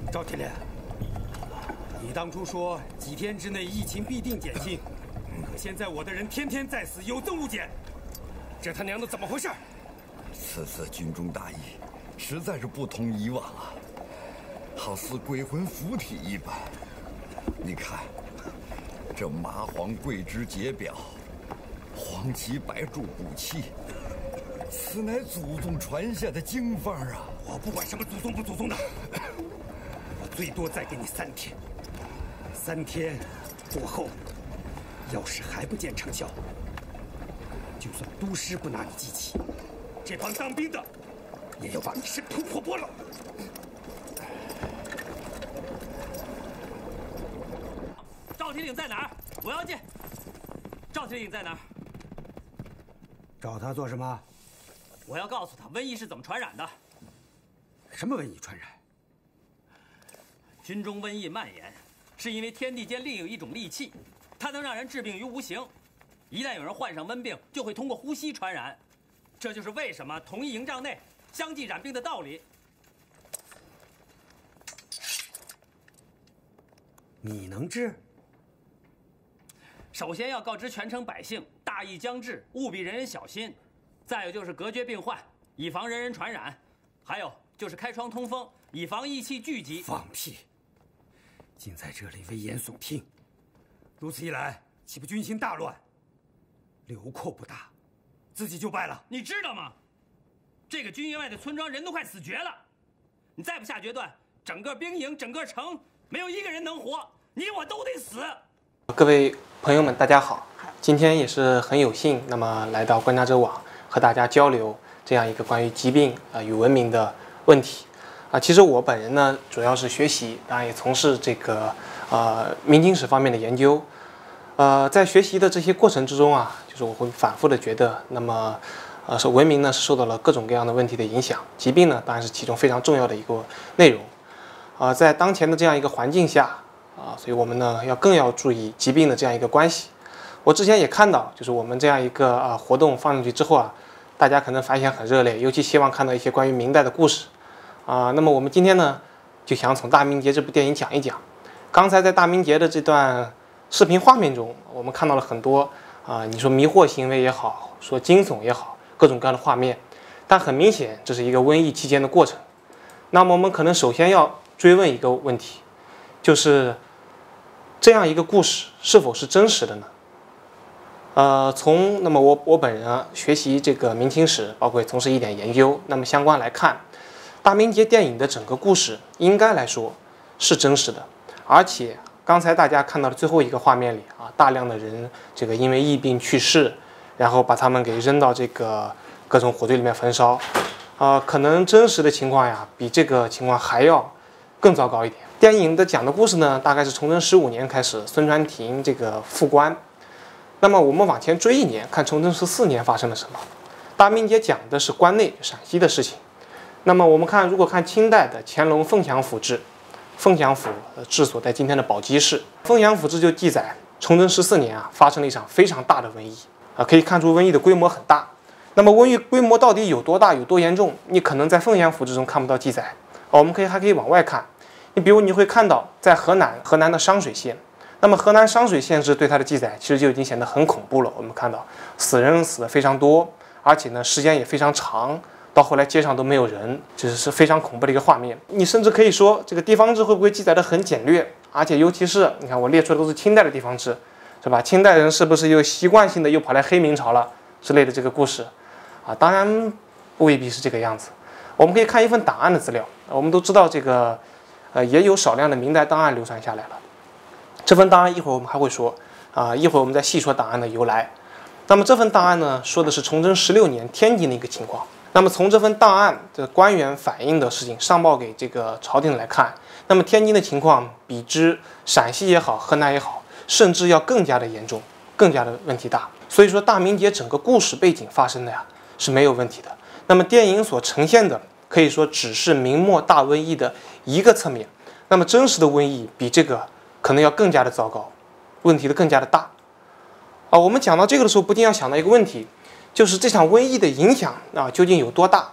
赵天烈，你当初说几天之内疫情必定减轻，可现在我的人天天在死，有增无减，这他娘的怎么回事？ 此次军中大疫，实在是不同以往啊，好似鬼魂附体一般。你看，这麻黄桂枝节表，黄芪白术补气，此乃祖宗传下的经方啊！ 我不管什么祖宗不祖宗的，我最多再给你3天。3天过后，要是还不见成效，就算都师不拿你祭旗，这帮当兵的也要把你生吞活剥了。 赵铁岭在哪儿？我要见。赵铁岭在哪儿？ 找他做什么？ 我要告诉他瘟疫是怎么传染的。 什么瘟疫传染？ 军中瘟疫蔓延，是因为天地间另有一种利器，它能让人治病于无形。一旦有人患上瘟病，就会通过呼吸传染。这就是为什么同一营帐内相继染病的道理。 你能治？ 首先要告知全城百姓，大疫将至，务必人人小心。再有就是隔绝病患，以防人人传染。还有就是开窗通风，以防疫气聚集。 放屁！竟在这里危言耸听，如此一来，岂不军心大乱？流寇不大，自己就败了。 你知道吗？这个军营外的村庄人都快死绝了，你再不下决断，整个兵营、整个城没有一个人能活，你我都得死。 各位朋友们，大家好，今天也是很有幸，那么来到观察者网和大家交流这样一个关于疾病与文明的问题其实我本人呢，主要是学习，当然也从事这个明经史方面的研究。在学习的这些过程之中就是我会反复的觉得，那么文明呢是受到了各种各样的问题的影响，疾病呢当然是其中非常重要的一个内容。在当前的这样一个环境下所以我们呢更要注意疾病的这样一个关系。我之前也看到，就是我们这样一个活动放进去之后大家可能反响很热烈，尤其希望看到一些关于明代的故事那么我们今天呢就想从《大明节》这部电影讲一讲。刚才在《大明节》的这段视频画面中，我们看到了很多你说迷惑行为也好，说惊悚也好，各种各样的画面，但很明显这是一个瘟疫期间的过程。那么我们可能首先要追问一个问题，就是这样一个故事是否是真实的呢？那么我本人学习这个明清史，包括从事一点研究，那么相关来看，大明节电影的整个故事应该来说是真实的，而且刚才大家看到的最后一个画面里大量的人这个因为疫病去世，然后把他们给扔到这个各种火堆里面焚烧，可能真实的情况比这个情况还要更糟糕一点。电影的讲的故事呢，大概是崇祯15年开始，孙传庭这个复官。那么我们往前追1年，看崇祯14年发生了什么。大明节讲的是关内陕西的事情。那么我们看，如果看清代的乾隆凤翔府志，凤翔府治所在今天的宝鸡市，凤翔府志就记载，崇祯14年发生了一场非常大的瘟疫可以看出瘟疫的规模很大。那么瘟疫规模到底有多大，有多严重？你可能在凤翔府志中看不到记载我们还可以往外看。你比如你会看到在河南的商水县，那么河南商水县志对它的记载其实就已经显得很恐怖了。我们看到死人死的非常多，而且呢时间也非常长，到后来街上都没有人，这是非常恐怖的一个画面。你甚至可以说这个地方志会不会记载的很简略，而且尤其是你看我列出的都是清代的地方志，是吧？清代人是不是又习惯性的又跑来黑明朝了之类的这个故事当然未必是这个样子。我们可以看一份档案的资料，我们都知道这个也有少量的明代档案流传下来了。这份档案一会儿我们还会说一会儿我们再细说档案的由来。那么这份档案呢，说的是崇祯16年天津的一个情况。那么从这份档案的官员反映的事情上报给这个朝廷来看，那么天津的情况比之陕西也好，河南也好，甚至要更加的严重，更加的问题大。所以说大明节整个故事背景发生的是没有问题的。那么电影所呈现的可以说只是明末大瘟疫的一个侧面，那么真实的瘟疫比这个可能要更加的糟糕，问题的更加的大我们讲到这个的时候，不禁要想到一个问题，就是这场瘟疫的影响究竟有多大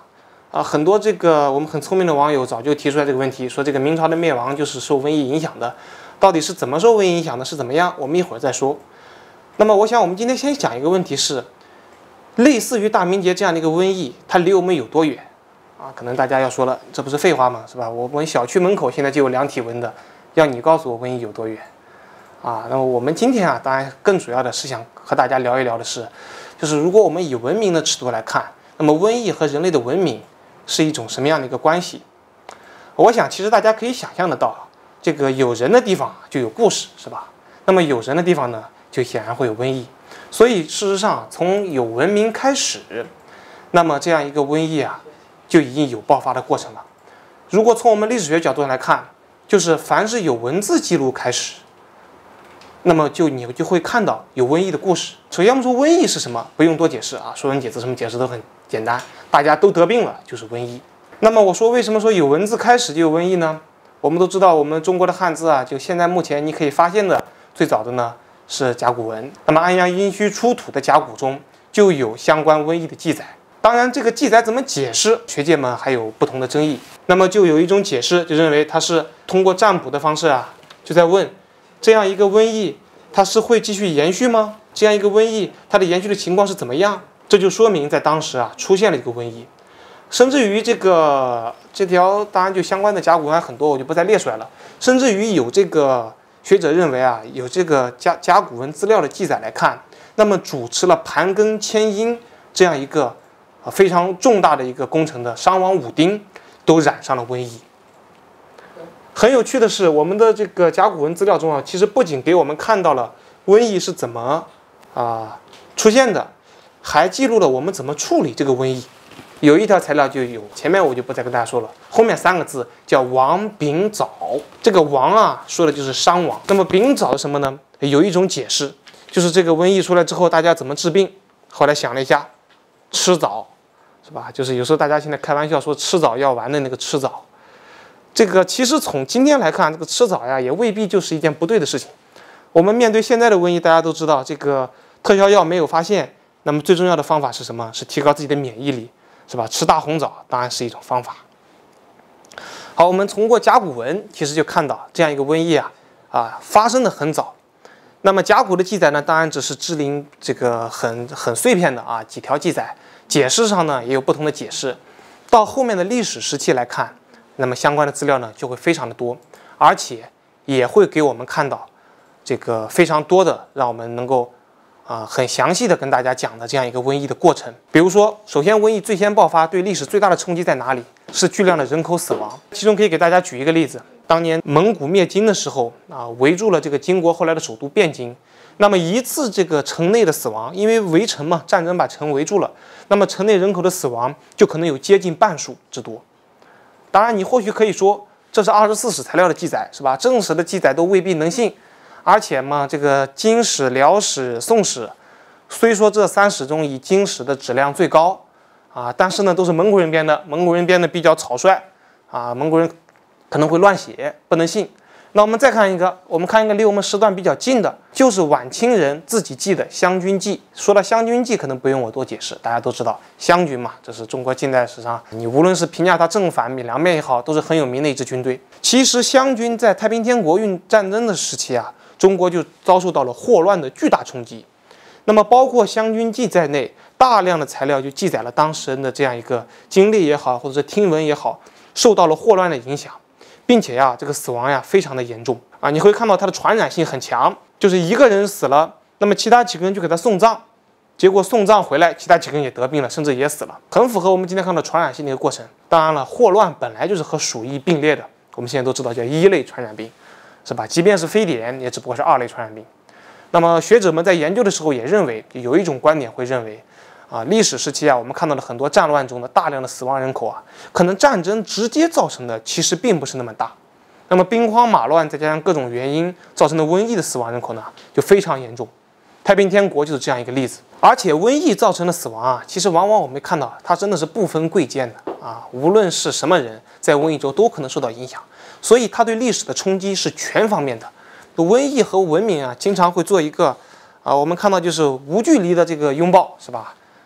很多这个我们很聪明的网友早就提出来这个问题，说这个明朝的灭亡就是受瘟疫影响的，到底是怎么受瘟疫影响的，是怎么样？我们一会儿再说。那么我想我们今天先讲一个问题是，类似于大明节这样的一个瘟疫，它离我们有多远？可能大家要说了，这不是废话吗？是吧？我们小区门口现在就有量体温的，要你告诉我瘟疫有多远？那么我们今天当然更主要的是想和大家聊一聊的是，就是如果我们以文明的尺度来看，那么瘟疫和人类的文明是一种什么样的一个关系？我想其实大家可以想象得到，这个有人的地方就有故事，是吧？那么有人的地方呢，就显然会有瘟疫。所以事实上，从有文明开始，那么这样一个瘟疫就已经有爆发的过程了。如果从我们历史学角度上来看，就是凡是有文字记录开始，那么你就会看到有瘟疫的故事。首先我们说瘟疫是什么，不用多解释说文解字什么解释都很简单，大家都得病了就是瘟疫。那么我说为什么说有文字开始就有瘟疫呢？我们都知道我们中国的汉字就现在目前你可以发现的最早的呢是甲骨文。那么安阳殷墟出土的甲骨中就有相关瘟疫的记载。当然这个记载怎么解释，学界们还有不同的争议。那么就有一种解释就认为它是通过占卜的方式就在问这样一个瘟疫它是会继续延续吗？这样一个瘟疫它的延续的情况是怎么样？这就说明在当时出现了一个瘟疫。甚至于这条当然就相关的甲骨文很多，我就不再列出来了。甚至于有这个学者认为有这个甲骨文资料的记载来看，那么主持了盘庚迁殷这样一个非常重大的一个工程的商王武丁都染上了瘟疫。很有趣的是，我们的这个甲骨文资料中其实不仅给我们看到了瘟疫是怎么出现的，还记录了我们怎么处理这个瘟疫。有一条材料就有，前面我就不再跟大家说了，后面3个字叫王丙早。这个王说的就是商王。那么丙早是什么呢？有一种解释，就是这个瘟疫出来之后大家怎么治病。后来想了一下，吃枣，是吧？就是有时候大家现在开玩笑说吃枣药丸的那个吃枣。这个其实从今天来看，这个吃枣也未必就是一件不对的事情。我们面对现在的瘟疫，大家都知道这个特效药没有发现，那么最重要的方法是什么？是提高自己的免疫力，是吧？吃大红枣当然是一种方法。好，我们通过甲骨文其实就看到这样一个瘟疫发生的很早。那么甲骨的记载呢，当然只是支离这个很碎片的几条记载，解释上呢也有不同的解释。到后面的历史时期来看，那么相关的资料呢就会非常的多，而且也会给我们看到这个非常多的让我们能够很详细的跟大家讲的这样一个瘟疫的过程。比如说，首先瘟疫最先爆发，对历史最大的冲击在哪里？是巨量的人口死亡。其中可以给大家举一个例子，当年蒙古灭金的时候围住了这个金国后来的首都汴京。那么一次这个城内的死亡，因为围城嘛，战争把城围住了，那么城内人口的死亡就可能有接近半数之多。当然你或许可以说这是24史材料的记载，是吧？正史的记载都未必能信。而且嘛，这个金史、辽史、宋史，虽说这3史中以金史的质量最高但是呢都是蒙古人编的，蒙古人编的比较草率蒙古人可能会乱写，不能信。那我们再看一个，我们看一个离我们时段比较近的，就是晚清人自己记的《湘军记》。说到《湘军记》，可能不用我多解释，大家都知道湘军嘛，这是中国近代史上你无论是评价它正反两面也好，都是很有名的一支军队。其实湘军在太平天国运战争的时期中国就遭受到了霍乱的巨大冲击。那么包括《湘军记》在内，大量的材料就记载了当事人的这样一个经历也好，或者是听闻也好，受到了霍乱的影响，并且这个死亡非常的严重你会看到它的传染性很强，就是一个人死了，那么其他几个人就给他送葬，结果送葬回来，其他几个人也得病了，甚至也死了，很符合我们今天看到传染性的一个过程。当然了，霍乱本来就是和鼠疫并列的，我们现在都知道叫1类传染病，是吧？即便是非典，也只不过是2类传染病。那么学者们在研究的时候也认为，有一种观点会认为历史时期我们看到了很多战乱中的大量的死亡人口可能战争直接造成的其实并不是那么大。那么兵荒马乱再加上各种原因造成的瘟疫的死亡人口呢就非常严重。太平天国就是这样一个例子。而且瘟疫造成的死亡其实往往我们看到它真的是不分贵贱的无论是什么人在瘟疫中都可能受到影响，所以它对历史的冲击是全方面的。瘟疫和文明经常会做一个我们看到就是无距离的这个拥抱，是吧？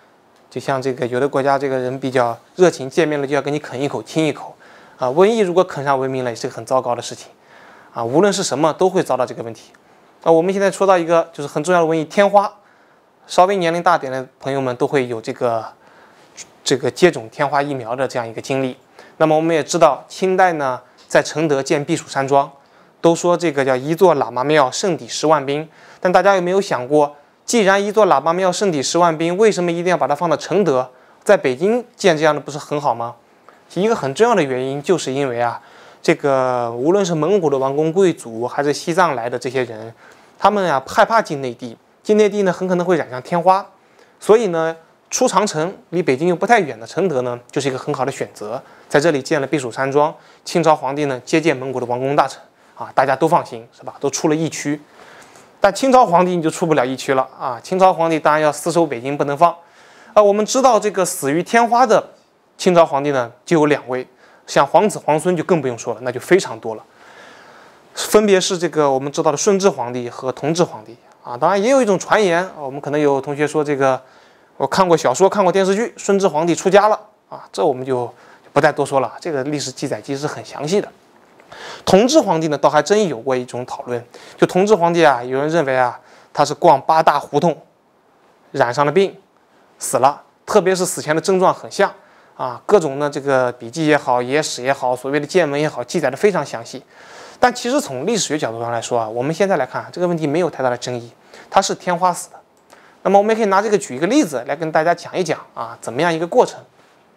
就像这个有的国家这个人比较热情，见面了就要跟你啃一口亲一口啊。瘟疫如果啃上文明了，也是个很糟糕的事情啊。无论是什么，都会遭到这个问题。我们现在说到一个就是很重要的瘟疫，天花。稍微年龄大点的朋友们都会有这个接种天花疫苗的这样一个经历。那么我们也知道，清代呢在承德建避暑山庄，都说这个叫一座喇嘛庙胜抵10万兵。但大家有没有想过，既然一座喇嘛庙胜抵10万兵，为什么一定要把它放到承德？在北京建这样的不是很好吗？一个很重要的原因就是因为啊，这个无论是蒙古的王公贵族，还是西藏来的这些人，他们啊害怕进内地。进内地呢，很可能会染上天花，所以呢，出长城离北京又不太远的承德呢，就是一个很好的选择。在这里建了避暑山庄，清朝皇帝呢接见蒙古的王公大臣啊，大家都放心是吧？都出了疫区，但清朝皇帝你就出不了疫区了啊！清朝皇帝当然要死守北京，不能放。我们知道这个死于天花的清朝皇帝呢，就有2位，像皇子皇孙就更不用说了，那就非常多了。分别是这个我们知道的顺治皇帝和同治皇帝。当然也有一种传言，我们可能有同学说这个，我看过小说，看过电视剧，顺治皇帝出家了啊，这我们就不再多说了，这个历史记载其实是很详细的。同治皇帝呢，倒还真有过一种讨论，就同治皇帝啊，有人认为啊，他是逛8大胡同，染上了病，死了，特别是死前的症状很像啊，各种呢这个笔记也好，野史也好，所谓的见闻也好，记载的非常详细。但其实从历史学角度上来说啊，我们现在来看这个问题没有太大的争议，他是天花死的。那么我们也可以拿这个举一个例子来跟大家讲一讲啊，怎么样一个过程。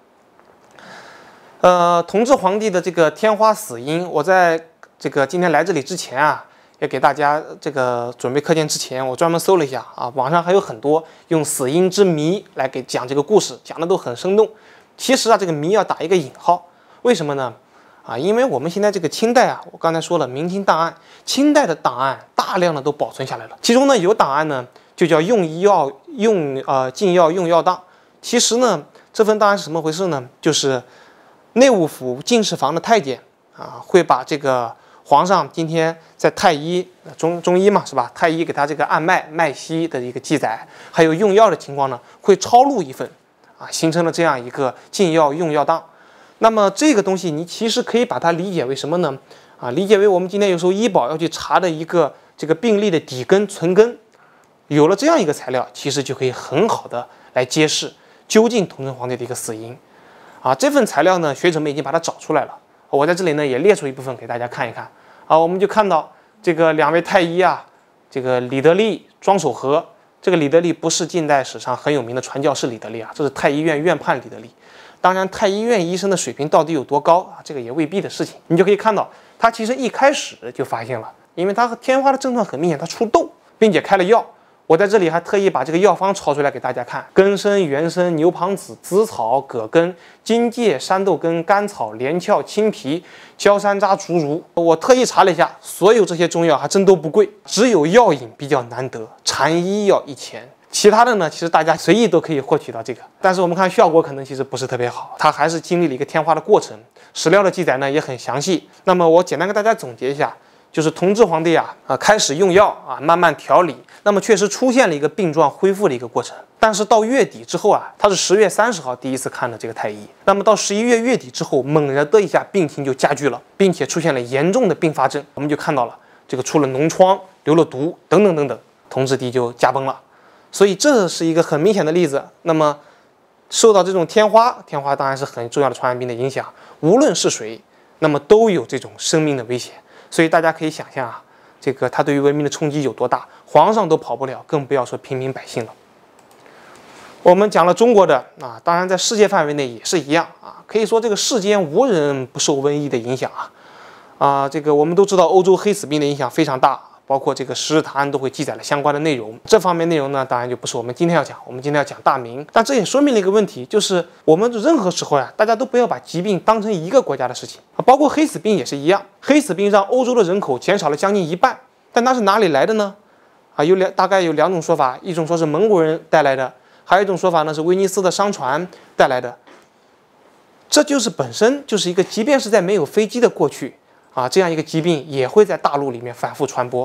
同治皇帝的这个天花死因，我在这个今天来这里之前啊，也给大家这个准备课件之前，我专门搜了一下啊，网上还有很多用死因之谜来给讲这个故事，讲的都很生动。其实啊，这个谜要打一个引号，为什么呢？因为我们现在这个清代啊，我刚才说了，明清档案，清代的档案大量的都保存下来了。其中呢，有档案呢就叫进药用药档。其实呢，这份档案是什么回事呢？就是内务府进士房的太监啊，会把这个皇上今天在太医中医嘛是吧？太医给他这个按脉脉息的一个记载，还有用药的情况呢，会抄录一份啊，形成了这样一个进药用药档。那么这个东西你其实可以把它理解为什么呢？理解为我们今天有时候医保要去查的一个这个病例的底根存根，有了这样一个材料，其实就可以很好的来揭示究竟同治皇帝的一个死因。这份材料呢，学者们已经把它找出来了，我在这里呢也列出一部分给大家看一看。我们就看到这个2位太医啊，这个李德利、庄守和。这个李德利不是近代史上很有名的传教士李德利啊，这是太医院院判李德利。当然，太医院医生的水平到底有多高啊？这个也未必的事情。你就可以看到，他其实一开始就发现了，因为他和天花的症状很明显，他出痘，并且开了药。我在这里还特意把这个药方抄出来给大家看：根参、原参、牛蒡子、紫草、葛根、荆芥、山豆根、甘草、连翘、青皮、焦山楂、竹茹。我特意查了一下，所有这些中药还真都不贵，只有药引比较难得，禅医要1000。其他的呢，其实大家随意都可以获取到这个，但是我们看效果可能其实不是特别好，它还是经历了一个天花的过程。史料的记载呢也很详细。那么我简单跟大家总结一下，就是同治皇帝开始用药慢慢调理，那么确实出现了一个病状恢复的一个过程。但是到月底之后他是10月30号第一次看的这个太医，那么到11月月底之后，猛然的一下病情就加剧了，并且出现了严重的并发症，我们就看到了这个出了脓疮、流了毒等等等等，同治帝就驾崩了。所以这是一个很明显的例子。那么受到这种天花当然是很重要的传染病的影响，无论是谁，那么都有这种生命的危险。所以大家可以想象这个它对于文明的冲击有多大，皇上都跑不了，更不要说平民百姓了。我们讲了中国的当然在世界范围内也是一样可以说这个世间无人不受瘟疫的影响这个我们都知道欧洲黑死病的影响非常大，包括这个《十日谈案》都会记载了相关的内容。这方面内容呢，当然就不是我们今天要讲，我们今天要讲大明。但这也说明了一个问题，就是我们任何时候大家都不要把疾病当成一个国家的事情包括黑死病也是一样。黑死病让欧洲的人口减少了将近1半，但它是哪里来的呢？大概有2种说法，一种说是蒙古人带来的，还有一种说法呢是威尼斯的商船带来的。这就是本身就是一个，即便是在没有飞机的过去这样一个疾病也会在大陆里面反复传播，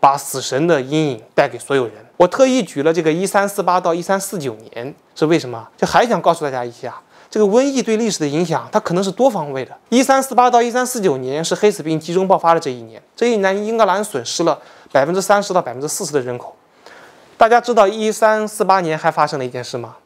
把死神的阴影带给所有人。我特意举了这个1348到1349年，是为什么？就还想告诉大家一下，这个瘟疫对历史的影响，它可能是多方位的。1348到1349年是黑死病集中爆发的这一年，这一年英格兰损失了30%到40%的人口。大家知道1348年还发生了一件事吗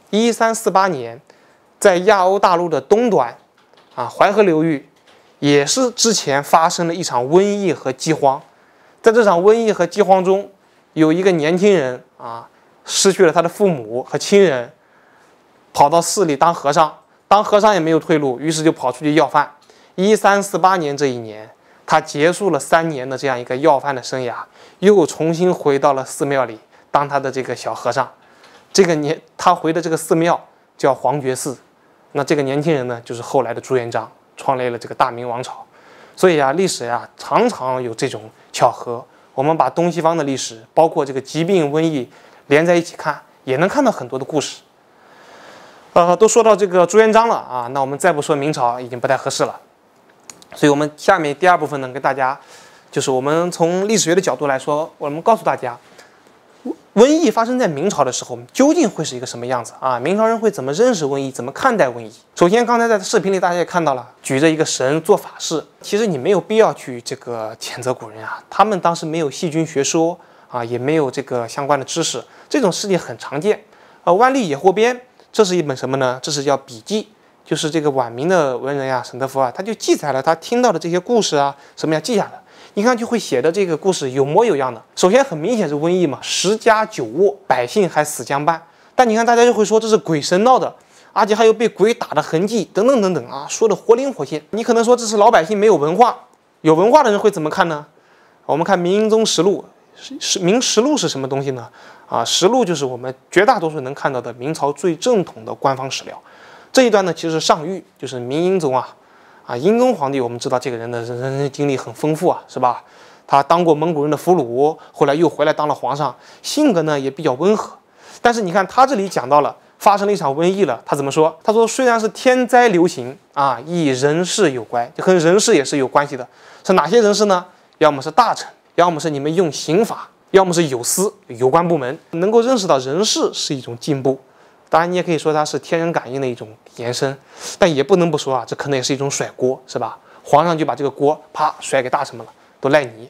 ？1348年，在亚欧大陆的东端，淮河流域，也是之前发生了一场瘟疫和饥荒。在这场瘟疫和饥荒中，有一个年轻人失去了他的父母和亲人，跑到寺里当和尚，当和尚也没有退路，于是就跑出去要饭。1348年这一年，他结束了3年的这样一个要饭的生涯，又重新回到了寺庙里当他的这个小和尚。他回的这个寺庙叫黄觉寺。那这个年轻人呢，就是后来的朱元璋，创立了这个大明王朝。所以历史常常有这种巧合。我们把东西方的历史，包括这个疾病、瘟疫连在一起看，也能看到很多的故事。都说到这个朱元璋了那我们再不说明朝已经不太合适了。所以我们下面第二部分呢，跟大家就是我们从历史学的角度来说，我们告诉大家，瘟疫发生在明朝的时候，究竟会是一个什么样子明朝人会怎么认识瘟疫，怎么看待瘟疫？首先，刚才在视频里大家也看到了，举着一个神做法事。其实你没有必要去这个谴责古人他们当时没有细菌学说也没有这个相关的知识，这种事情很常见。万历野获编，这是一本什么呢？这是叫笔记，就是这个晚明的文人沈德福他就记载了他听到的这些故事什么样记下来。你看就会写的这个故事有模有样的。首先很明显是瘟疫嘛，10家9卧，百姓还死相伴。但你看大家就会说这是鬼神闹的，而且还有被鬼打的痕迹等等等等说的活灵活现。你可能说这是老百姓没有文化，有文化的人会怎么看呢？我们看《明英宗实录》，明实录是什么东西呢？实录就是我们绝大多数能看到的明朝最正统的官方史料。这一段呢，其实是上谕，就是明英宗英宗皇帝，我们知道这个人的人生经历很丰富是吧？他当过蒙古人的俘虏，后来又回来当了皇上，性格呢也比较温和。但是你看他这里讲到了发生了一场瘟疫了，他怎么说？他说虽然是天灾流行亦人事有关，就跟人事也是有关系的。是哪些人事呢？要么是大臣，要么是你们用刑法，要么是有司有关部门。能够认识到人事是一种进步。当然，你也可以说它是天人感应的一种延伸，但也不能不说这可能也是一种甩锅，是吧？皇上就把这个锅啪甩给大臣们了，都赖你。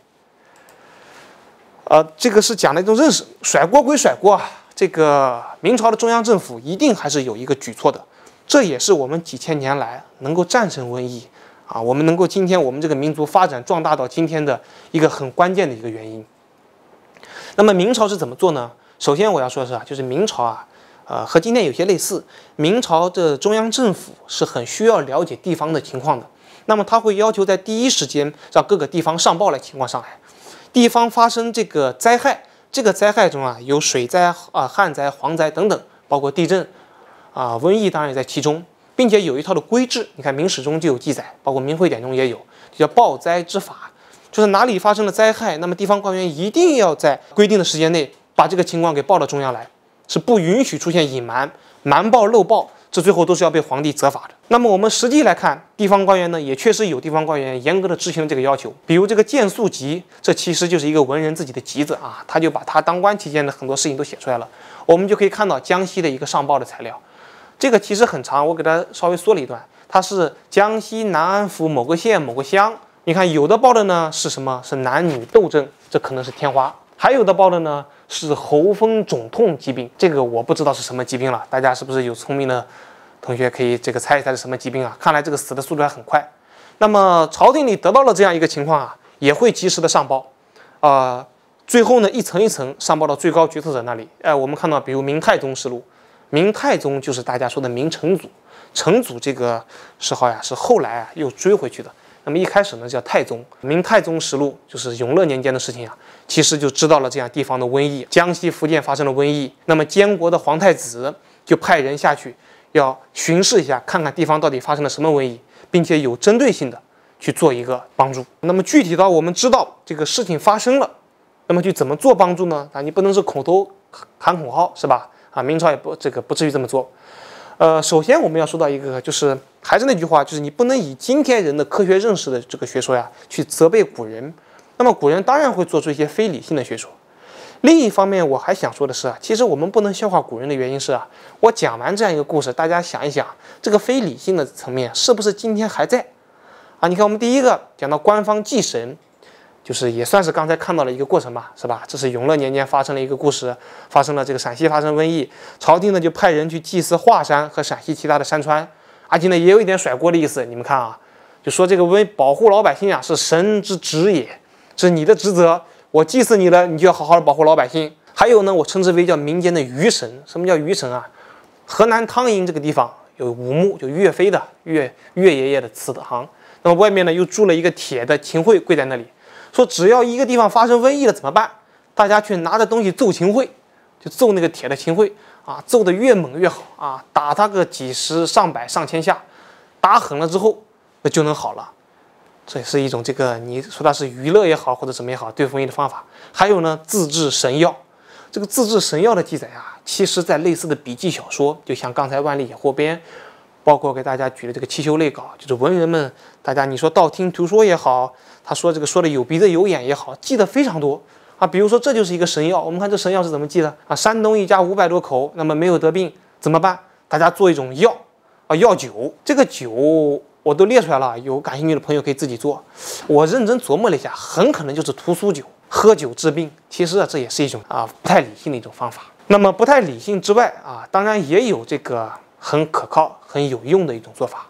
这个是讲的一种认识，甩锅归甩锅这个明朝的中央政府一定还是有一个举措的，这也是我们几千年来能够战胜瘟疫我们能够今天我们这个民族发展壮大到今天的一个很关键的一个原因。那么明朝是怎么做呢？首先我要说的是就是明朝和今天有些类似，明朝的中央政府是很需要了解地方的情况的。那么他会要求在第一时间让各个地方上报来情况上来。地方发生这个灾害，这个灾害中有水灾旱灾、蝗灾等等，包括地震瘟疫当然也在其中，并且有一套的规制。你看明史中就有记载，包括明会典中也有，就叫报灾之法，就是哪里发生了灾害，那么地方官员一定要在规定的时间内把这个情况给报到中央来。是不允许出现隐瞒、瞒报、漏报，这最后都是要被皇帝责罚的。那么我们实际来看，地方官员呢，也确实有地方官员严格的执行了这个要求。比如这个建肃集，这其实就是一个文人自己的集子他就把他当官期间的很多事情都写出来了。我们就可以看到江西的一个上报的材料，这个其实很长，我给它稍微缩了一段。它是江西南安府某个县某个乡，你看有的报的呢是什么？是男女斗争，这可能是天花；还有的报的呢是喉风肿痛疾病，这个我不知道是什么疾病了，大家是不是有聪明的同学可以这个猜一猜是什么疾病看来这个死的速度还很快。那么朝廷里得到了这样一个情况也会及时的上报，最后呢一层一层上报到最高决策者那里。我们看到比如明太宗实录，明太宗就是大家说的明成祖，成祖这个谥号是后来又追回去的。那么一开始呢叫太宗，明太宗实录就是永乐年间的事情其实就知道了这样地方的瘟疫，江西、福建发生了瘟疫，那么监国的皇太子就派人下去要巡视一下，看看地方到底发生了什么瘟疫，并且有针对性的去做一个帮助。那么具体到我们知道这个事情发生了，那么去怎么做帮助呢？你不能是口头喊口号是吧？明朝也不至于这么做。首先我们要说到一个，就是还是那句话，就是你不能以今天人的科学认识的这个学说去责备古人。 那么古人当然会做出一些非理性的学说。另一方面，我还想说的是其实我们不能笑话古人的原因是我讲完这样一个故事，大家想一想，这个非理性的层面是不是今天还在你看我们第一个讲到官方祭神，就是也算是刚才看到了一个过程吧，是吧？这是永乐年间发生了一个故事，发生了这个陕西发生瘟疫，朝廷呢就派人去祭祀华山和陕西其他的山川，而且呢也有一点甩锅的意思。你们看就说这个保护老百姓是神之职也，这是你的职责，我祭祀你了，你就要好好的保护老百姓。还有呢，我称之为叫民间的鱼神。什么叫鱼神河南汤阴这个地方有五墓，就岳飞的岳爷爷的祠堂，那么外面呢又筑了一个铁的秦桧跪在那里，说只要一个地方发生瘟疫了怎么办？大家去拿着东西揍秦桧，就揍那个铁的秦桧揍得越猛越好打他个几十上百上千下，打狠了之后那就能好了。这也是一种这个你说它是娱乐也好或者怎么也好对付瘟疫的方法。还有呢，自制神药。这个自制神药的记载其实在类似的笔记小说，就像刚才万历野获编，包括给大家举的这个七修类稿，就是文人们大家你说道听途说也好，他说这个说的有鼻子有眼也好，记得非常多比如说这就是一个神药，我们看这神药是怎么记的山东一家500多口，那么没有得病怎么办？大家做一种药药酒，这个酒我都列出来了，有感兴趣的朋友可以自己做。我认真琢磨了一下，很可能就是屠苏酒，喝酒治病。其实这也是一种不太理性的一种方法。那么不太理性之外当然也有这个很可靠很有用的一种做法。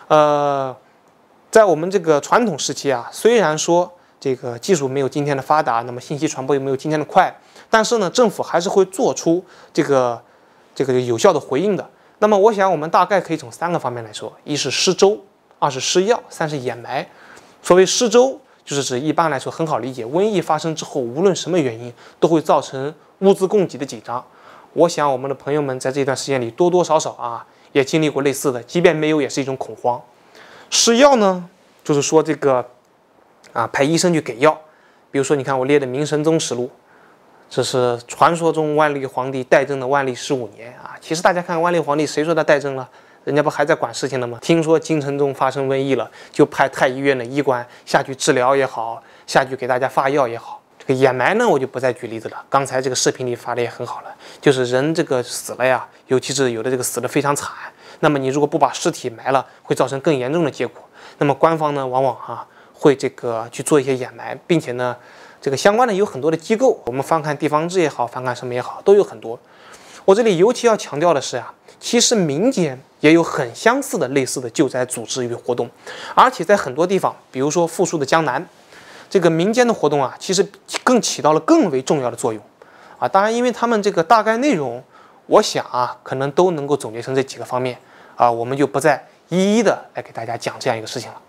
在我们这个传统时期虽然说这个技术没有今天的发达，那么信息传播也没有今天的快，但是呢政府还是会做出这个有效的回应的。那么我想我们大概可以从3个方面来说，一是施粥，二是施药，三是掩埋。所谓施粥就是指一般来说很好理解，瘟疫发生之后无论什么原因都会造成物资供给的紧张。我想我们的朋友们在这段时间里多多少少也经历过类似的，即便没有也是一种恐慌。施药呢就是说这个派医生去给药。比如说你看我列的《明神宗实录》，这是传说中万历皇帝代政的万历15年其实大家看万历皇帝谁说他代政了？人家不还在管事情的吗？听说京城中发生瘟疫了，就派太医院的医官下去治疗也好，下去给大家发药也好。这个掩埋呢我就不再举例子了，刚才这个视频里发的也很好了，就是人这个死了尤其是有的这个死得非常惨，那么你如果不把尸体埋了，会造成更严重的结果。那么官方呢往往会这个去做一些掩埋，并且呢这个相关的有很多的机构，我们翻看地方志也好，翻看什么也好，都有很多。我这里尤其要强调的是其实民间也有很相似的类似的救灾组织与活动，而且在很多地方，比如说富庶的江南，这个民间的活动其实更起到了更为重要的作用当然因为他们这个大概内容我想可能都能够总结成这几个方面我们就不再一一的来给大家讲这样一个事情了。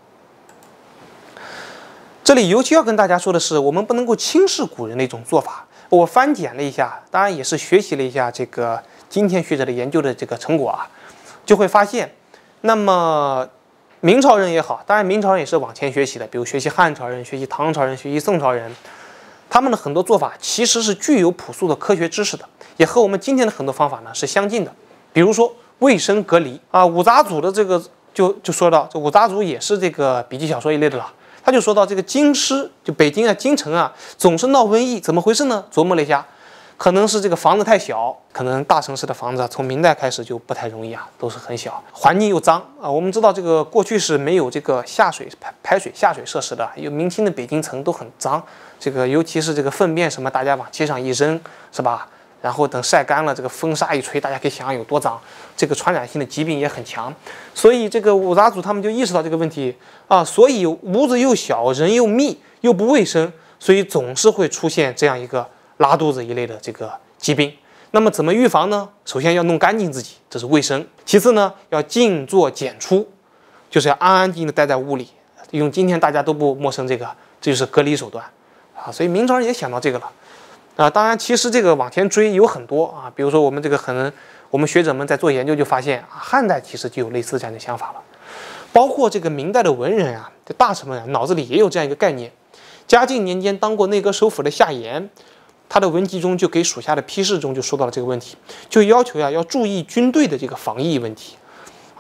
这里尤其要跟大家说的是，我们不能够轻视古人的一种做法。我翻检了一下，当然也是学习了一下这个今天学者的研究的这个成果就会发现，那么明朝人也好，当然明朝人也是往前学习的，比如学习汉朝人、学习唐朝人、学习宋朝人，他们的很多做法其实是具有朴素的科学知识的，也和我们今天的很多方法呢是相近的。比如说卫生隔离五杂祖的这个就说到，这五杂祖也是这个笔记小说一类的了。他就说到这个京师，就北京京城总是闹瘟疫，怎么回事呢？琢磨了一下，可能是这个房子太小，可能大城市的房子从明代开始就不太容易都是很小，环境又脏我们知道这个过去是没有这个下水排水下水设施的，有明清的北京城都很脏，这个尤其是这个粪便什么，大家往街上一扔，是吧？然后等晒干了，这个风沙一吹，大家可以想象有多脏，这个传染性的疾病也很强。所以这个五杂祖他们就意识到这个问题所以屋子又小，人又密，又不卫生，所以总是会出现这样一个拉肚子一类的这个疾病。那么怎么预防呢？首先要弄干净自己，这是卫生。其次呢，要静坐简出，就是要安安静静的待在屋里。用今天大家都不陌生这就是隔离手段所以明朝人也想到这个了。当然，其实这个往前追有很多比如说我们这个我们学者们在做研究就发现汉代其实就有类似这样的想法了，包括这个明代的文人这大臣们脑子里也有这样一个概念。嘉靖年间当过内阁首辅的夏言，他的文集中就给属下的批示中就说到了这个问题，就要求要注意军队的这个防疫问题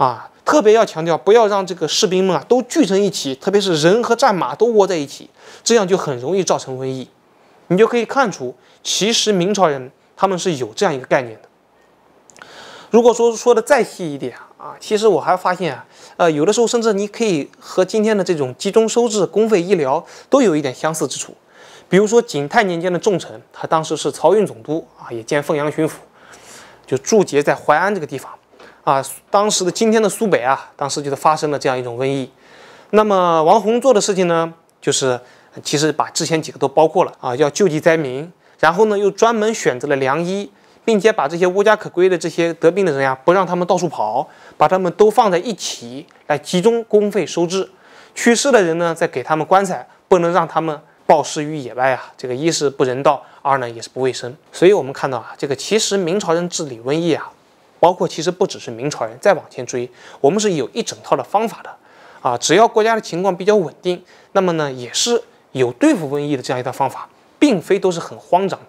特别要强调不要让这个士兵们啊都聚成一起，特别是人和战马都窝在一起，这样就很容易造成瘟疫。你就可以看出，其实明朝人他们是有这样一个概念的。如果说的再细一点啊，其实我还发现有的时候甚至你可以和今天的这种集中收治、公费医疗都有一点相似之处。比如说景泰年间的仲臣，他当时是漕运总督啊，也兼凤阳巡抚，就驻节在淮安这个地方啊。当时的今天的苏北啊，当时就是发生了这样一种瘟疫。那么王弘做的事情呢，就是其实把之前几个都包括了啊，要救济灾民，然后呢又专门选择了良医，并且把这些无家可归的这些得病的人呀，不让他们到处跑，把他们都放在一起来集中公费收治。去世的人呢，再给他们棺材，不能让他们暴尸于野外啊，这个一是不人道，二呢也是不卫生。所以我们看到啊，这个其实明朝人治理瘟疫啊，包括其实不只是明朝人，再往前追，我们是有一整套的方法的啊。只要国家的情况比较稳定，那么呢也是有对付瘟疫的这样一套方法，并非都是很慌张的。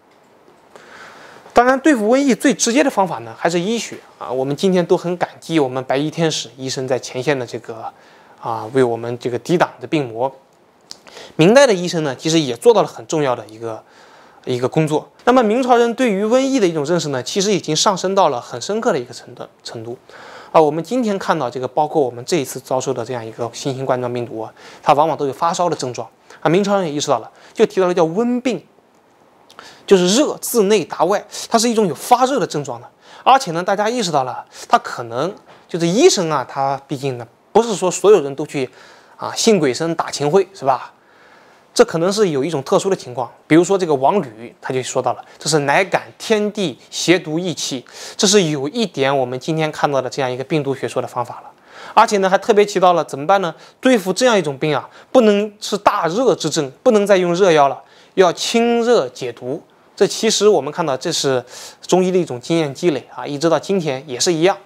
当然，对付瘟疫最直接的方法呢，还是医学啊。我们今天都很感激我们白衣天使医生在前线的这个为我们这个抵挡的病魔。明代的医生呢，其实也做到了很重要的一个工作。那么明朝人对于瘟疫的一种认识呢，其实已经上升到了很深刻的一个程度。我们今天看到这个，包括我们这一次遭受的这样一个新型冠状病毒它往往都有发烧的症状啊。明朝人也意识到了，就提到了叫温病，就是热自内达外，它是一种有发热的症状的。而且呢，大家意识到了，它可能就是医生啊，他毕竟呢不是说所有人都去信鬼神打秦桧，是吧？这可能是有一种特殊的情况，比如说这个王吕他就说到了，这是乃感天地邪毒异气，这是有一点我们今天看到的这样一个病毒学说的方法了。而且呢，还特别提到了怎么办呢？对付这样一种病啊，不能是大热之症，不能再用热药了，要清热解毒。这其实我们看到，这是中医的一种经验积累啊，一直到今天也是一样。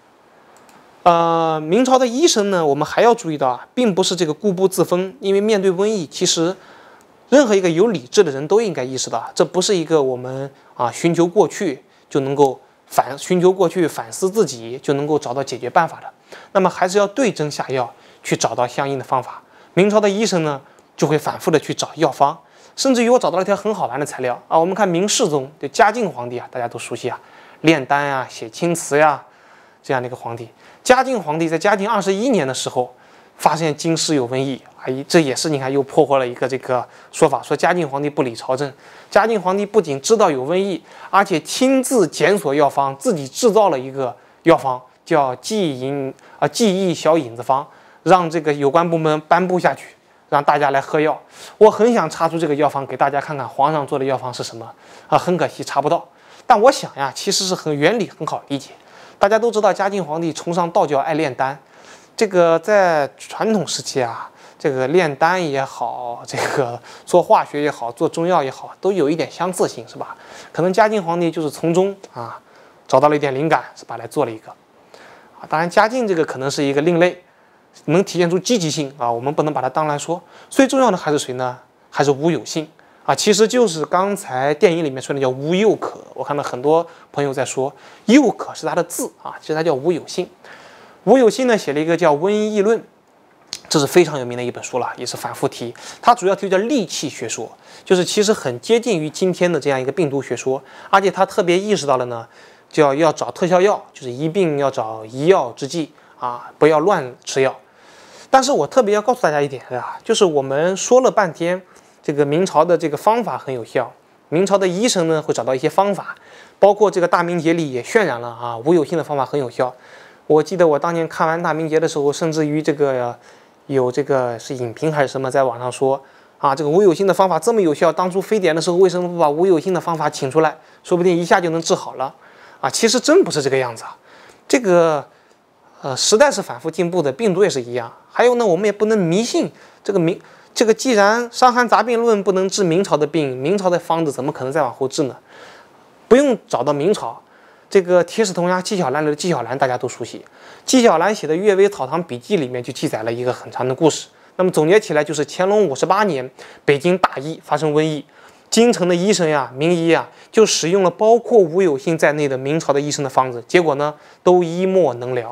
明朝的医生呢，我们还要注意到并不是这个固步自封，因为面对瘟疫，其实任何一个有理智的人都应该意识到，这不是一个我们寻求过去就能够寻求过去反思自己就能够找到解决办法的。那么还是要对症下药，去找到相应的方法。明朝的医生呢，就会反复的去找药方，甚至于我找到了一条很好玩的材料我们看明世宗，就嘉靖皇帝大家都熟悉炼丹写青词这样的一个皇帝。嘉靖皇帝在嘉靖21年的时候，发现京师有瘟疫这也是你看又破获了一个这个说法，说嘉靖皇帝不理朝政。嘉靖皇帝不仅知道有瘟疫，而且亲自检索药方，自己制造了一个药方，叫记忆小引子方，让这个有关部门颁布下去，让大家来喝药。我很想查出这个药方给大家看看，皇上做的药方是什么很可惜查不到。但我想其实是原理很好理解。大家都知道嘉靖皇帝崇尚道教，爱炼丹。这个在传统时期这个炼丹也好，这个做化学也好，做中药也好，都有一点相似性，是吧？可能嘉靖皇帝就是从中找到了一点灵感，是吧？来做了一个当然嘉靖这个可能是一个另类，能体现出积极性我们不能把它当来说。最重要的还是谁呢？还是吴有信其实就是刚才电影里面说的叫吴又可。我看到很多朋友在说又可是他的字其实他叫吴有信。吴有信呢写了一个叫《瘟疫论》，这是非常有名的一本书了，也是反复提。它主要提叫戾气学说，就是其实很接近于今天的这样一个病毒学说，而且他特别意识到了呢，要找特效药，就是医病要找医药之计不要乱吃药。但是我特别要告诉大家一点就是我们说了半天这个明朝的这个方法很有效，明朝的医生呢会找到一些方法，包括这个大明节里也渲染了吴有信的方法很有效。我记得我当年看完大明节的时候，甚至于这个有这个是影评还是什么，在网上说这个吴有信的方法这么有效，当初非典的时候为什么不把吴有信的方法请出来，说不定一下就能治好了其实真不是这个样子这个时代是反复进步的，病毒也是一样。还有呢，我们也不能迷信这个既然《伤寒杂病论》不能治明朝的病，明朝的方子怎么可能再往后治呢？不用找到明朝，这个铁齿铜牙纪晓岚里的纪晓岚大家都熟悉，纪晓岚写的《阅微草堂笔记》里面就记载了一个很长的故事。那么总结起来就是乾隆58年，北京大疫发生瘟疫，京城的医生名医就使用了包括吴有信在内的明朝的医生的方子，结果呢都医莫能疗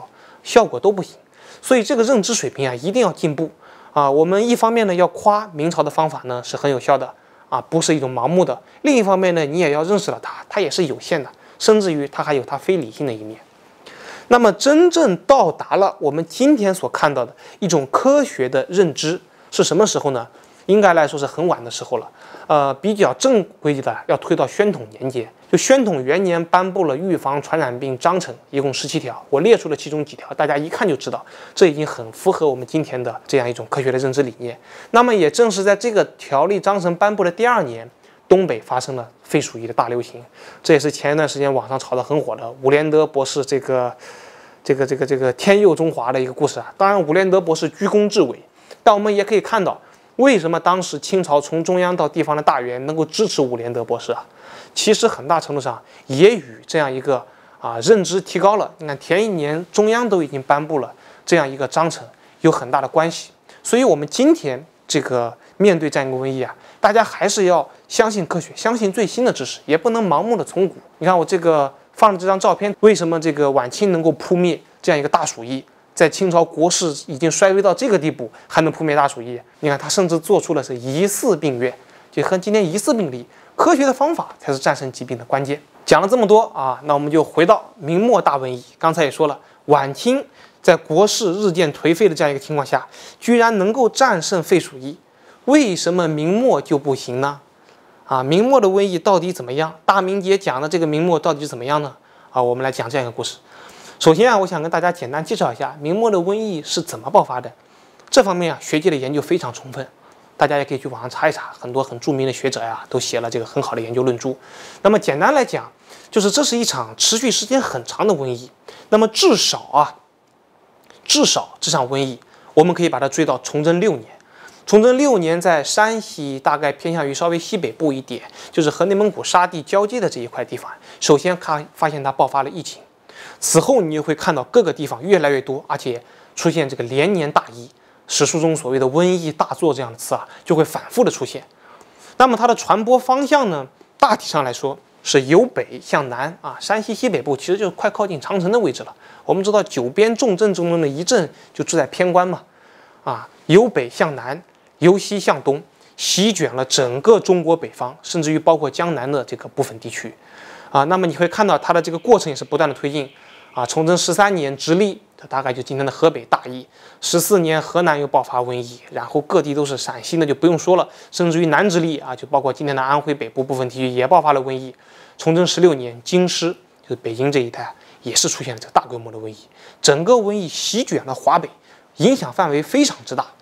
效果都不行。所以这个认知水平啊一定要进步啊。我们一方面呢要夸明朝的方法呢是很有效的啊，不是一种盲目的；另一方面呢，你也要认识到它也是有限的，甚至于它还有它非理性的一面。那么真正到达了我们今天所看到的一种科学的认知是什么时候呢？应该来说是很晚的时候了。比较正规的要推到宣统年间，就宣统元年颁布了预防传染病章程，一共17条，我列出了其中几条，大家一看就知道，这已经很符合我们今天的这样一种科学的认知理念。那么也正是在这个条例章程颁布的第2年，东北发生了肺鼠疫的大流行，这也是前一段时间网上炒得很火的伍连德博士这个天佑中华的一个故事啊。当然，伍连德博士居功至伟，但我们也可以看到，为什么当时清朝从中央到地方的大员能够支持伍连德博士啊？其实很大程度上也与这样一个认知提高了。你看前一年中央都已经颁布了这样一个章程，有很大的关系。所以我们今天这个面对这样一个瘟疫啊，大家还是要相信科学，相信最新的知识，也不能盲目的从古。你看我这个放的这张照片，为什么这个晚清能够扑灭这样一个大鼠疫？在清朝国势已经衰微到这个地步，还能扑灭大鼠疫？你看他甚至做出了是疑似病月，就和今天疑似病例，科学的方法才是战胜疾病的关键。讲了这么多啊，那我们就回到明末大瘟疫。刚才也说了，晚清在国势日渐颓废的这样一个情况下，居然能够战胜肺鼠疫，为什么明末就不行呢？明末的瘟疫到底怎么样？大明节讲的这个明末到底是怎么样呢？我们来讲这样一个故事。首先我想跟大家简单介绍一下明末的瘟疫是怎么爆发的。这方面学界的研究非常充分，大家也可以去网上查一查，很多很著名的学者都写了这个很好的研究论著。那么简单来讲，就是这是一场持续时间很长的瘟疫。那么至少这场瘟疫，我们可以把它追到崇祯6年。崇祯6年，在山西大概偏向于稍微西北部一点，就是和内蒙古沙地交界的这一块地方，首先发现它爆发了疫情。此后你就会看到各个地方越来越多，而且出现这个连年大疫，史书中所谓的瘟疫大作这样的词就会反复的出现。那么它的传播方向呢，大体上来说是由北向南山西西北部其实就是快靠近长城的位置了。我们知道9边重镇中的一镇就住在偏关嘛，由北向南，由西向东，席卷了整个中国北方，甚至于包括江南的这个部分地区那么你会看到它的这个过程也是不断的推进崇祯13年直隶，大概就今天的河北大疫；14年河南又爆发瘟疫，然后各地都是，陕西呢就不用说了，甚至于南直隶就包括今天的安徽北部部分地区也爆发了瘟疫。崇祯16年京师，就是北京这一带也是出现了这个大规模的瘟疫，整个瘟疫席卷了华北，影响范围非常之大。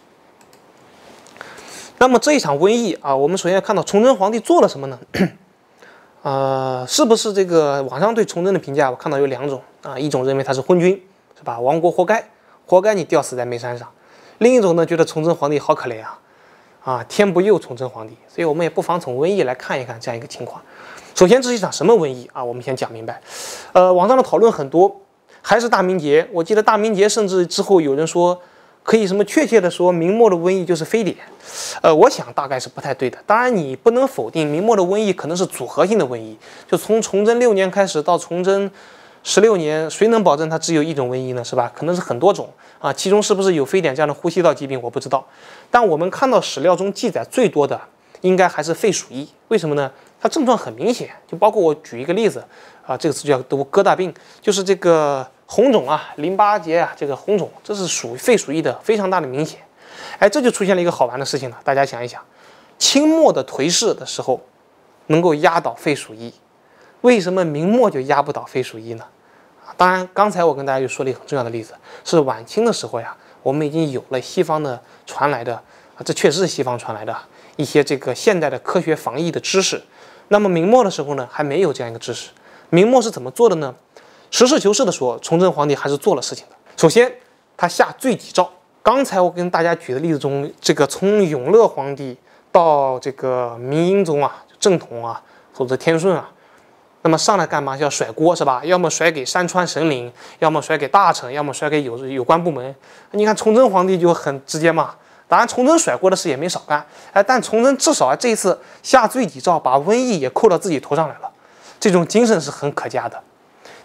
那么这一场瘟疫我们首先要看到崇祯皇帝做了什么呢？是不是这个网上对崇祯的评价，我看到有2种一种认为他是昏君，是吧？亡国活该你吊死在煤山上。另一种呢，觉得崇祯皇帝好可怜天不佑崇祯皇帝。所以我们也不妨从瘟疫来看一看这样一个情况。首先，这是一场什么瘟疫我们先讲明白。网上的讨论很多，还是大明节。我记得大明节甚至之后有人说，可以什么确切的说明末的瘟疫就是非典，我想大概是不太对的。当然你不能否定明末的瘟疫可能是组合性的瘟疫，就从崇祯6年开始到崇祯16年，谁能保证它只有一种瘟疫呢？是吧？可能是很多种其中是不是有非典这样的呼吸道疾病我不知道。但我们看到史料中记载最多的应该还是肺鼠疫。为什么呢？它症状很明显，就包括我举一个例子这个词叫读疙瘩病，就是这个红肿淋巴结这个红肿，这是属于肺鼠疫的非常大的明显。这就出现了一个好玩的事情了。大家想一想，清末的颓势的时候能够压倒肺鼠疫，为什么明末就压不倒肺鼠疫呢？当然刚才我跟大家就说了一个很重要的例子，是晚清的时候我们已经有了西方的传来的这确实是西方传来的一些这个现代的科学防疫的知识。那么明末的时候呢，还没有这样一个知识。明末是怎么做的呢？实事求是的说，崇祯皇帝还是做了事情的。首先他下罪己诏。刚才我跟大家举的例子中，这个从永乐皇帝到这个明英宗正统或者天顺那么上来干嘛？要甩锅是吧？要么甩给山川神灵，要么甩给大臣，要么甩给有关部门。你看崇祯皇帝就很直接嘛。当然崇祯甩锅的事也没少干，但崇祯至少这一次下罪己诏，把瘟疫也扣到自己头上来了，这种精神是很可嘉的。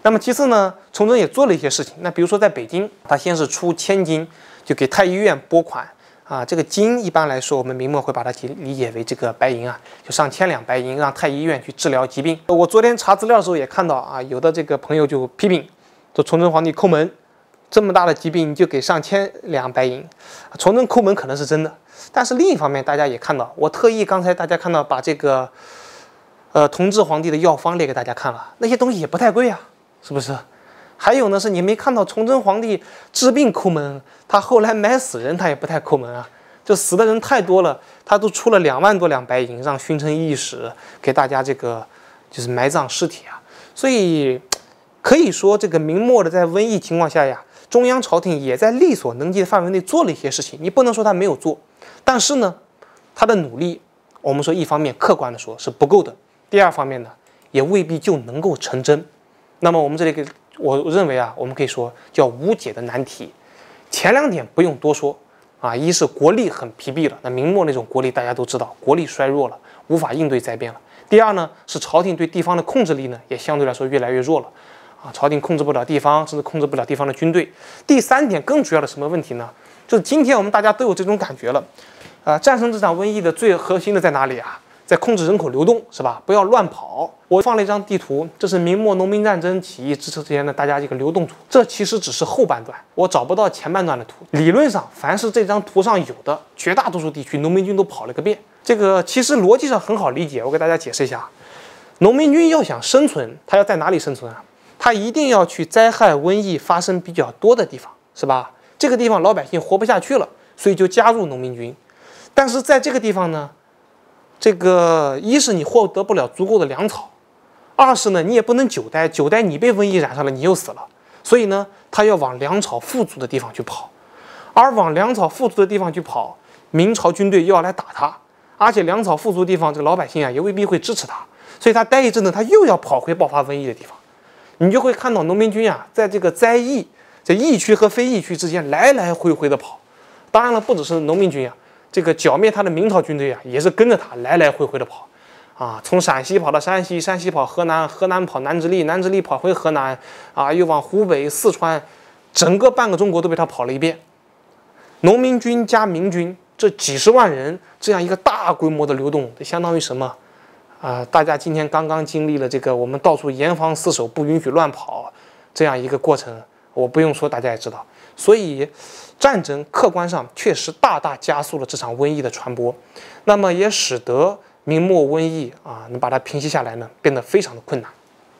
那么其次呢，崇祯也做了一些事情。那比如说在北京，他先是出1000金，就给太医院拨款啊。这个金一般来说，我们明末会把它理解为这个白银啊，就上千两白银，让太医院去治疗疾病。我昨天查资料的时候也看到啊，有的这个朋友就批评，说崇祯皇帝抠门，这么大的疾病你就给上千两白银。崇祯抠门可能是真的，但是另一方面大家也看到，我特意刚才大家看到把这个同治皇帝的药方列给大家看了，那些东西也不太贵啊。是不是？还有呢，是你没看到崇祯皇帝治病抠门，他后来埋死人他也不太抠门啊，就死的人太多了，他都出了2万多两白银，让勋臣义士给大家这个就是埋葬尸体啊。所以可以说，这个明末的在瘟疫情况下呀，中央朝廷也在力所能及的范围内做了一些事情，你不能说他没有做，但是呢，他的努力，我们说一方面客观的说是不够的，第二方面呢，也未必就能够成真。那么我们这里我认为啊，我们可以说叫无解的难题。前2点不用多说啊，一是国力很疲弊了，那明末那种国力大家都知道，国力衰弱了，无法应对灾变了。第二呢，是朝廷对地方的控制力呢，也相对来说越来越弱了啊，朝廷控制不了地方，甚至控制不了地方的军队。第3点更主要的什么问题呢？就是今天我们大家都有这种感觉了，战胜这场瘟疫的最核心的在哪里啊？在控制人口流动，是吧？不要乱跑。我放了一张地图，这是明末农民战争起义之前的大家一个流动图，这其实只是后半段，我找不到前半段的图。理论上，凡是这张图上有的，绝大多数地区农民军都跑了个遍。这个其实逻辑上很好理解，我给大家解释一下。农民军要想生存，他要在哪里生存啊？他一定要去灾害瘟疫发生比较多的地方，是吧？这个地方老百姓活不下去了，所以就加入农民军。但是在这个地方呢，这个一是你获得不了足够的粮草，二是呢你也不能久待，久待你被瘟疫染上了，你又死了。所以呢，他要往粮草富足的地方去跑，而往粮草富足的地方去跑，明朝军队又要来打他，而且粮草富足的地方，这个老百姓啊也未必会支持他，所以他待一阵子，他又要跑回爆发瘟疫的地方。你就会看到农民军啊，在这个灾疫、在疫区和非疫区之间来来回回的跑。当然了，不只是农民军啊。这个剿灭他的明朝军队啊，也是跟着他来来回回的跑，啊，从陕西跑到山西，山西跑河南，河南跑南直隶，南直隶跑回河南，啊，又往湖北、四川，整个半个中国都被他跑了一遍。农民军加明军这几十万人这样一个大规模的流动，这相当于什么？大家今天刚刚经历了这个我们到处严防死守，不允许乱跑这样一个过程，我不用说，大家也知道。所以战争客观上确实大大加速了这场瘟疫的传播，那么也使得明末瘟疫啊能把它平息下来呢，变得非常的困难。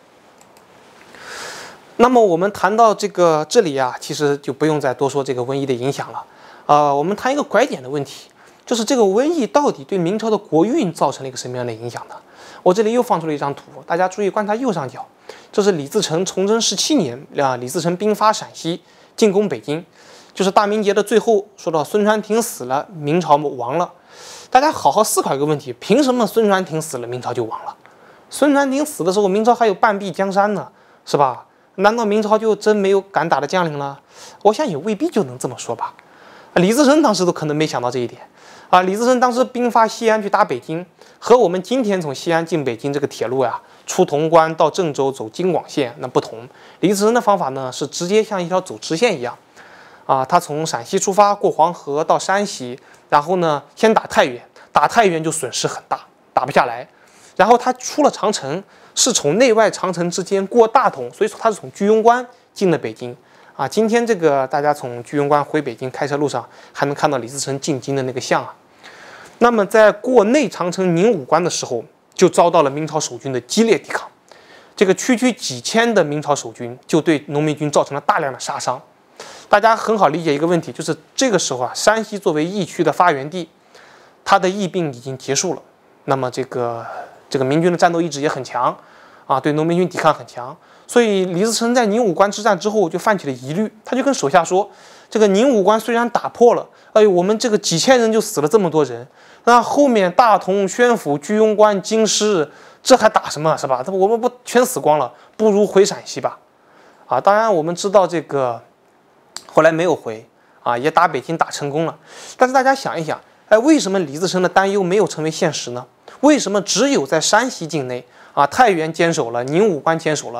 那么我们谈到这里啊，其实就不用再多说这个瘟疫的影响了。我们谈一个拐点的问题，就是这个瘟疫到底对明朝的国运造成了一个什么样的影响呢？我这里又放出了一张图，大家注意观察右上角，这是李自成崇祯17年啊，李自成兵发陕西，进攻北京，就是大明节的最后，说到孙传庭死了，明朝亡了。大家好好思考一个问题：凭什么孙传庭死了，明朝就亡了？孙传庭死的时候，明朝还有半壁江山呢，是吧？难道明朝就真没有敢打的将领了？我想也未必就能这么说吧。李自成当时都可能没想到这一点啊！李自成当时兵发西安去打北京，和我们今天从西安进北京这个铁路呀，出潼关到郑州走京广线那不同。李自成的方法呢，是直接像一条走直线一样，他从陕西出发，过黄河到山西，然后呢先打太原，打太原就损失很大，打不下来。然后他出了长城，是从内外长城之间过大同，所以说他是从居庸关进了北京。今天这个大家从居庸关回北京开车路上还能看到李自成进京的那个像啊。那么在过内长城宁武关的时候，就遭到了明朝守军的激烈抵抗。这个区区几千的明朝守军就对农民军造成了大量的杀伤。大家很好理解一个问题，就是这个时候啊，山西作为疫区的发源地，它的疫病已经结束了。那么这个明军的战斗意志也很强对农民军抵抗很强。所以李自成在宁武关之战之后就泛起了疑虑，他就跟手下说：“这个宁武关虽然打破了，我们这个几千人就死了这么多人，那后面大同、宣府、居庸关、京师，这还打什么是吧？我们不全死光了，不如回陕西吧。”当然我们知道这个后来没有回也打北京打成功了。但是大家想一想，为什么李自成的担忧没有成为现实呢？为什么只有在山西境内太原坚守了，宁武关坚守了？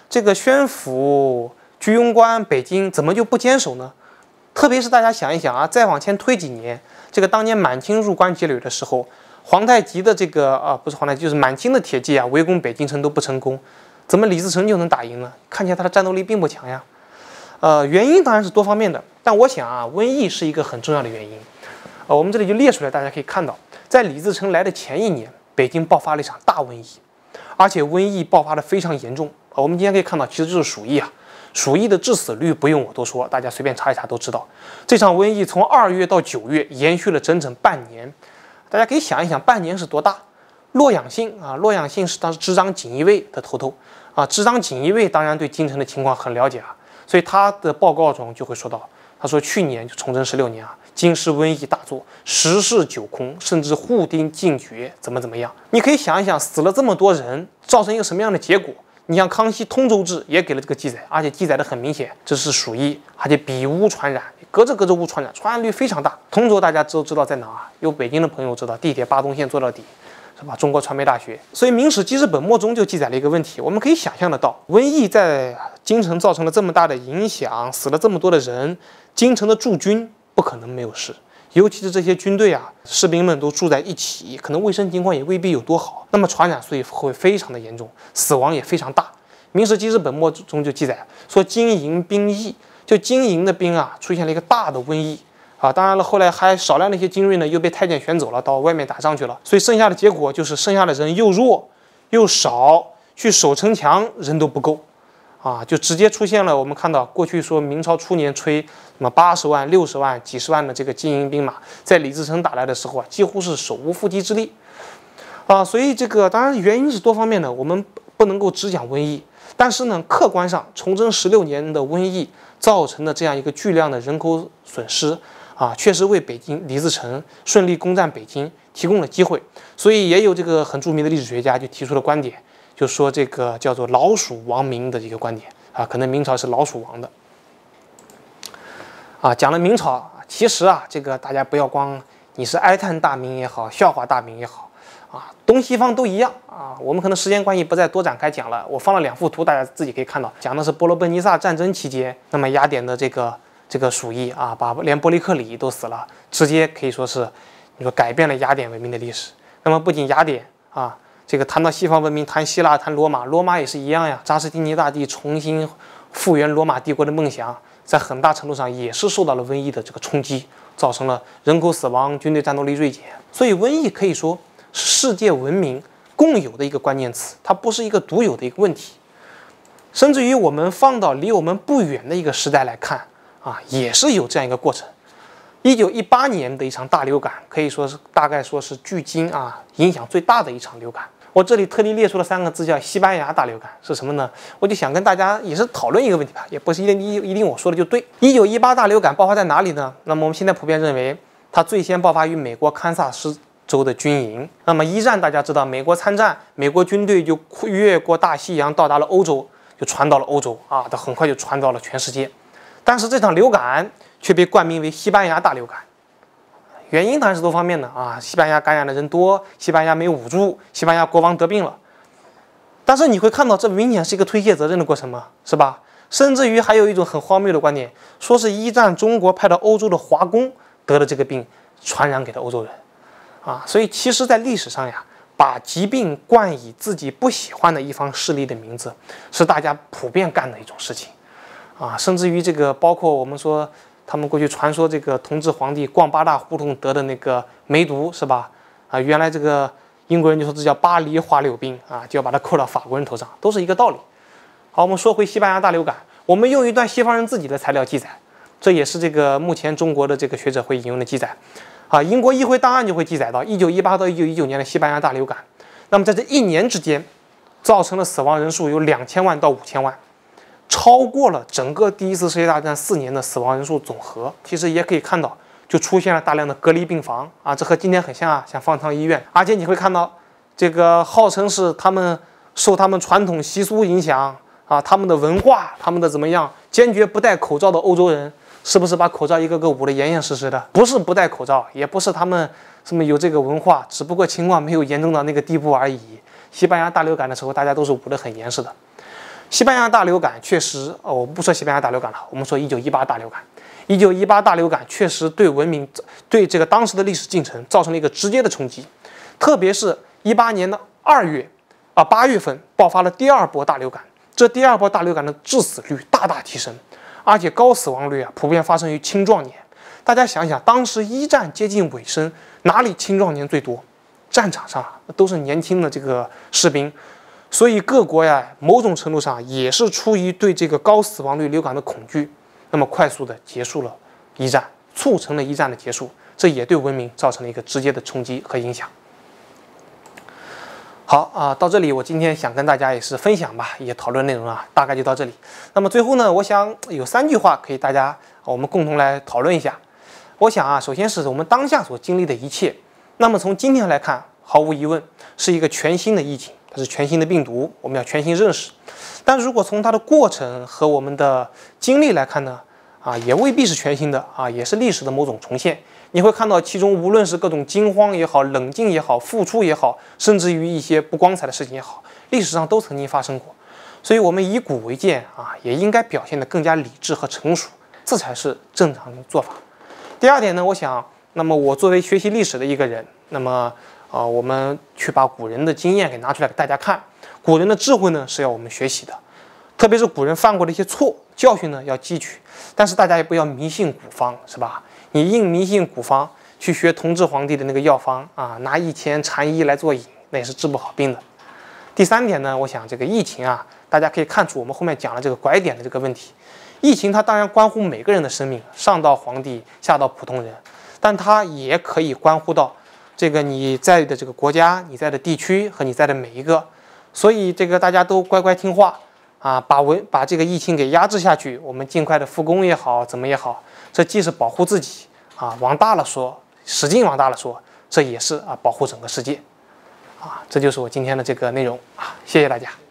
这个宣府、居庸关、北京怎么就不坚守呢？特别是大家想一想啊，再往前推几年，这个当年满清入关劫掠的时候，皇太极的这个不是皇太极，就是满清的铁骑啊，围攻北京城都不成功，怎么李自成就能打赢呢？看起来他的战斗力并不强呀。原因当然是多方面的，但我想啊，瘟疫是一个很重要的原因。我们这里就列出来，大家可以看到，在李自成来的前一年，北京爆发了一场大瘟疫，而且瘟疫爆发的非常严重。我们今天可以看到，其实就是鼠疫啊。鼠疫的致死率不用我多说，大家随便查一查都知道。这场瘟疫从2月到9月延续了整整半年，大家可以想一想，半年是多大？洛阳信啊，洛阳信是当时执掌锦衣卫的头头啊，执掌锦衣卫当然对京城的情况很了解啊，所以他的报告中就会说到，他说去年就崇祯16年啊，京师瘟疫大作，10室9空，甚至户丁尽绝，怎么样？你可以想一想，死了这么多人，造成一个什么样的结果？你像康熙《通州志》也给了这个记载，而且记载的很明显，这是鼠疫，而且比屋传染，隔着屋传染，传染率非常大。通州大家都知道在哪啊？有北京的朋友知道，地铁八通线坐到底，是吧？中国传媒大学。所以《明史纪事本末》中就记载了一个问题，我们可以想象得到，瘟疫在京城造成了这么大的影响，死了这么多的人，京城的驻军不可能没有事。尤其是这些军队啊，士兵们都住在一起，可能卫生情况也未必有多好，那么传染所以会非常的严重，死亡也非常大。《明史纪事本末》中就记载说，京营兵疫，就京营的兵啊，出现了一个大的瘟疫啊。当然了，后来还少量的一些精锐呢，又被太监选走了，到外面打仗去了。所以剩下的结果就是剩下的人又弱又少，去守城墙人都不够。就直接出现了。我们看到过去说明朝初年吹什么80万、60万、几十万的这个金营兵马，在李自成打来的时候啊，几乎是手无缚鸡之力所以这个当然原因是多方面的，我们不能够只讲瘟疫，但是呢，客观上崇祯16年的瘟疫造成的这样一个巨量的人口损失确实为北京李自成顺利攻占北京提供了机会。所以也有这个很著名的历史学家就提出了观点。就说这个叫做老鼠亡明的一个观点可能明朝是老鼠亡的讲了明朝，其实这个大家不要光你是哀叹大明也好，笑话大明也好东西方都一样我们可能时间关系不再多展开讲了。我放了2幅图，大家自己可以看到，讲的是波罗奔尼撒战争期间，那么雅典的这个鼠疫把连伯利克里都死了，直接可以说是你说改变了雅典文明的历史。那么不仅雅典这个谈到西方文明，谈希腊，谈罗马，罗马也是一样呀。扎斯蒂尼大帝重新复原罗马帝国的梦想，在很大程度上也是受到了瘟疫的这个冲击，造成了人口死亡、军队战斗力锐减。所以瘟疫可以说是世界文明共有的一个关键词，它不是一个独有的一个问题。甚至于我们放到离我们不远的一个时代来看也是有这样一个过程。1918年的一场大流感，可以说是大概说是距今影响最大的一场流感。我这里特地列出了3个字，叫西班牙大流感。是什么呢？我就想跟大家也是讨论一个问题吧，也不是一定我说的就对。1918大流感爆发在哪里呢？那么我们现在普遍认为，它最先爆发于美国堪萨斯州的军营。那么一战大家知道，美国参战，美国军队就越过大西洋到达了欧洲，就传到了欧洲它很快就传到了全世界。但是这场流感却被冠名为西班牙大流感。原因当然是多方面的西班牙感染的人多，西班牙没有捂住，西班牙国王得病了。但是你会看到，这明显是一个推卸责任的过程嘛，是吧？甚至于还有一种很荒谬的观点，说是一战中国派到欧洲的华工得了这个病，传染给了欧洲人所以其实在历史上呀，把疾病冠以自己不喜欢的一方势力的名字，是大家普遍干的一种事情甚至于这个包括我们说他们过去传说这个同治皇帝逛8大胡同得的那个梅毒，是吧原来这个英国人就说这叫巴黎花柳病就要把它扣到法国人头上，都是一个道理。好，我们说回西班牙大流感，我们用一段西方人自己的材料记载，这也是这个目前中国的这个学者会引用的记载英国议会档案就会记载到1918到1919年的西班牙大流感。那么在这1年之间，造成的死亡人数有2000万到5000万，超过了整个第一次世界大战4年的死亡人数总和。其实也可以看到，就出现了大量的隔离病房这和今天很像像方舱医院。而且你会看到，这个号称是他们受他们传统习俗影响他们的文化，他们的怎么样，坚决不戴口罩的欧洲人，是不是把口罩一个个捂得严严实实的？不是不戴口罩，也不是他们什么有这个文化，只不过情况没有严重到那个地步而已。西班牙大流感的时候，大家都是捂得很严实的。 西班牙大流感确实，我不说西班牙大流感了，我们说1918大流感。1918大流感确实对文明、对这个当时的历史进程造成了一个直接的冲击，特别是18年的8月份爆发了第2波大流感，这第2波大流感的致死率大大提升，而且高死亡率普遍发生于青壮年。大家想想，当时一战接近尾声，哪里青壮年最多？战场上都是年轻的这个士兵。所以各国某种程度上也是出于对这个高死亡率流感的恐惧，那么快速的结束了一战，促成了一战的结束，这也对文明造成了一个直接的冲击和影响。好到这里我今天想跟大家也是分享吧，也讨论内容大概就到这里。那么最后呢，我想有3句话可以大家我们共同来讨论一下。我想首先是我们当下所经历的一切，那么从今天来看，毫无疑问是一个全新的疫情。它是全新的病毒，我们要全新认识。但如果从它的过程和我们的经历来看呢，也未必是全新的也是历史的某种重现。你会看到其中无论是各种惊慌也好、冷静也好、付出也好，甚至于一些不光彩的事情也好，历史上都曾经发生过。所以我们以古为鉴也应该表现得更加理智和成熟，这才是正常的做法。第2点呢，我想，那么我作为学习历史的一个人，那么我们去把古人的经验给拿出来给大家看，古人的智慧呢是要我们学习的，特别是古人犯过的一些错，教训呢要汲取。但是大家也不要迷信古方，是吧？你硬迷信古方，去学同治皇帝的那个药方拿以前禅医来做引，那也是治不好病的。第3点呢，我想这个疫情大家可以看出我们后面讲了这个拐点的这个问题。疫情它当然关乎每个人的生命，上到皇帝，下到普通人，但它也可以关乎到这个你在的这个国家、你在的地区和你在的每一个，所以这个大家都乖乖听话把这个疫情给压制下去，我们尽快的复工也好，怎么也好，这既是保护自己往大了说，使劲往大了说，这也是保护整个世界这就是我今天的这个内容谢谢大家。